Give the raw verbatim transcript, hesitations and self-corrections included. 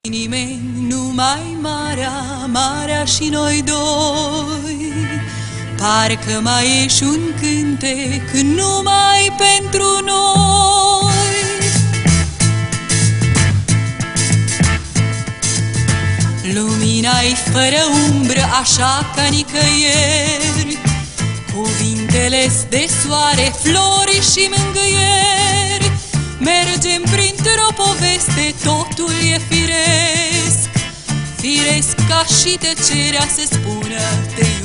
Nimeni, numai marea, marea și noi doi. Parcă mai ești un cântec numai pentru noi. Lumina-i fără umbră, așa ca nicăieri, cuvintele-s de soare, flori și mângâieri. Mergem printr-o poveste, totul e firesc, firesc ca și tăcerea să spună te iubesc.